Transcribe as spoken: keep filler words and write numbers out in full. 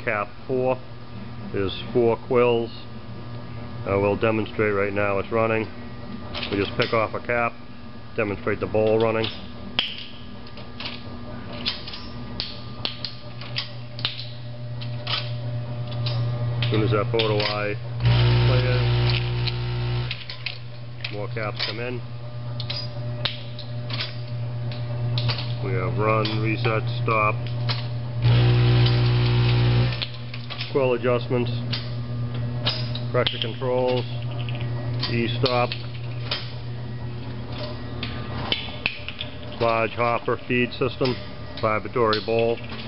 cap four. There's four quills. Uh, we'll demonstrate right now it's running. We just pick off a cap, demonstrate the bowl running. As soon as that photo eye clears, more caps come in. We have run, reset, stop, quill adjustments, pressure controls, E-stop, large hopper feed system, vibratory bowl.